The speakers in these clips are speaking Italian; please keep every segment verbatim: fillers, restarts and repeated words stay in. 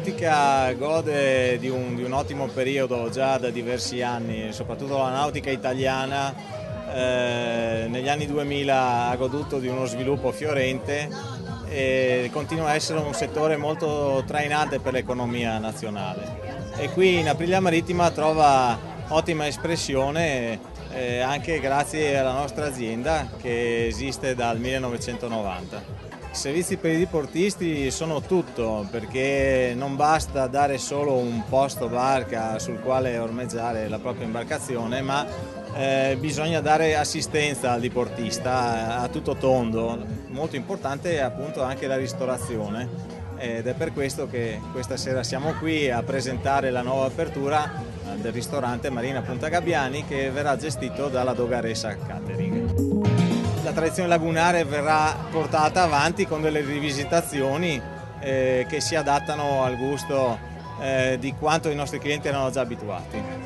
nautica gode di un, di un ottimo periodo già da diversi anni, soprattutto la nautica italiana eh, negli anni duemila ha goduto di uno sviluppo fiorente e continua a essere un settore molto trainante per l'economia nazionale. E qui in Aprilia Marittima trova ottima espressione eh, anche grazie alla nostra azienda che esiste dal millenovecentonovanta. I servizi per i diportisti sono tutto, perché non basta dare solo un posto barca sul quale ormeggiare la propria imbarcazione, ma eh, bisogna dare assistenza al diportista a tutto tondo. Molto importante è appunto anche la ristorazione ed è per questo che questa sera siamo qui a presentare la nuova apertura del ristorante Marina Punta Gabbiani, che verrà gestito dalla Dogaressa Catering. La tradizione lagunare verrà portata avanti con delle rivisitazioni eh, che si adattano al gusto eh, di quanto i nostri clienti erano già abituati.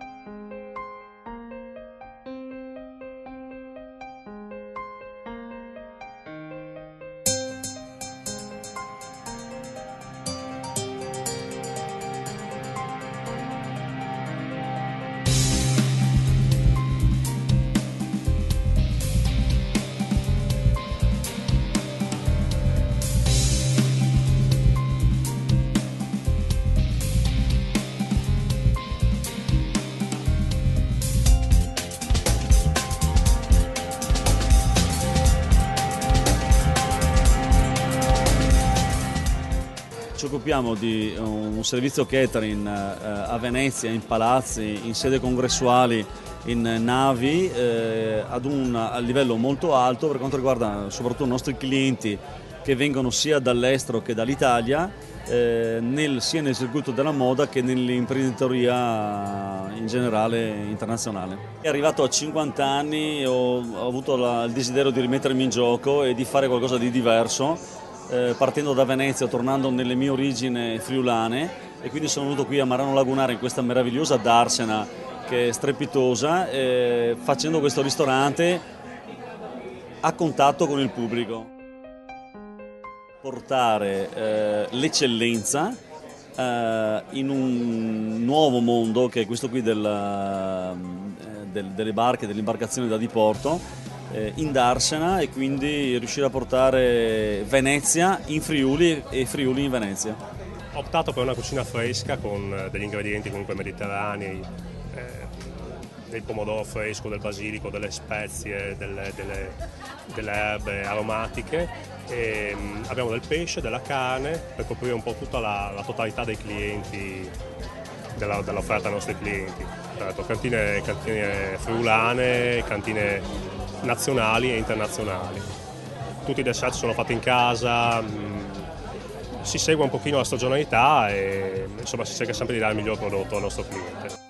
Ci occupiamo di un servizio catering a Venezia, in palazzi, in sede congressuali, in navi, eh, ad un a livello molto alto per quanto riguarda soprattutto i nostri clienti che vengono sia dall'estero che dall'Italia, eh, nel, sia nel circuito della moda che nell'imprenditoria in generale internazionale. È arrivato a cinquanta anni e ho, ho avuto la, il desiderio di rimettermi in gioco e di fare qualcosa di diverso. Eh, partendo da Venezia, tornando nelle mie origini friulane, e quindi sono venuto qui a Marano Lagunare in questa meravigliosa darsena che è strepitosa, eh, facendo questo ristorante a contatto con il pubblico. Portare eh, l'eccellenza eh, in un nuovo mondo che è questo qui del, eh, del, delle barche, delle imbarcazioni da diporto, in darsena, e quindi riuscire a portare Venezia in Friuli e Friuli in Venezia. Ho optato per una cucina fresca con degli ingredienti comunque mediterranei, eh, del pomodoro fresco, del basilico, delle spezie, delle, delle, delle erbe aromatiche. E, um, abbiamo del pesce, della carne per coprire un po' tutta la, la totalità dei clienti, della, dell'offerta ai nostri clienti. Certo, cantine, cantine friulane, cantine nazionali e internazionali. Tutti i dessert sono fatti in casa, mh, si segue un pochino la stagionalità e insomma si cerca sempre di dare il miglior prodotto al nostro cliente.